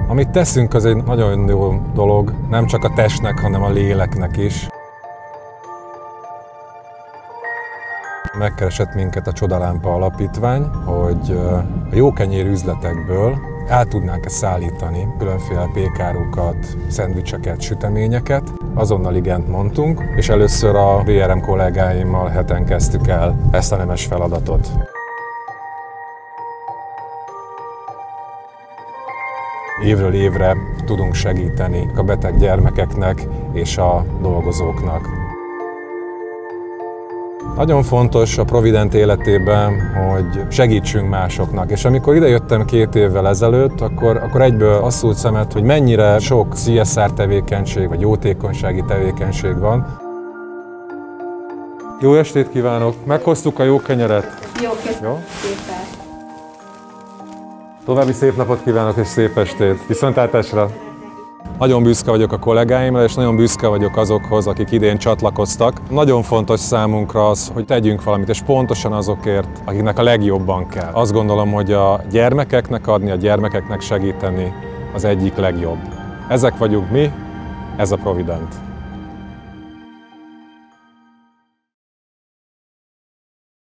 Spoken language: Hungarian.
Amit teszünk, az egy nagyon jó dolog, nem csak a testnek, hanem a léleknek is. Megkeresett minket a Csodalámpa Alapítvány, hogy a jókenyér üzletekből el tudnánk-e szállítani különféle pékárukat, szendvicseket, süteményeket. Azonnal igent mondtunk, és először a VRM kollégáimmal heten kezdtük el ezt a nemes feladatot. Évről évre tudunk segíteni a beteg gyermekeknek és a dolgozóknak. Nagyon fontos a Provident életében, hogy segítsünk másoknak, és amikor idejöttem 2 évvel ezelőtt, akkor egyből azt szúrt szemet, hogy mennyire sok CSR tevékenység vagy jótékonysági tevékenység van. Jó estét kívánok! Meghoztuk a jó kenyeret. Jó, köszönöm szépen! További szép napot kívánok és szép estét! Viszontlátásra! Nagyon büszke vagyok a kollégáimra, és nagyon büszke vagyok azokhoz, akik idén csatlakoztak. Nagyon fontos számunkra az, hogy tegyünk valamit, és pontosan azokért, akiknek a legjobban kell. Azt gondolom, hogy a gyermekeknek adni, a gyermekeknek segíteni az egyik legjobb. Ezek vagyunk mi, ez a Provident.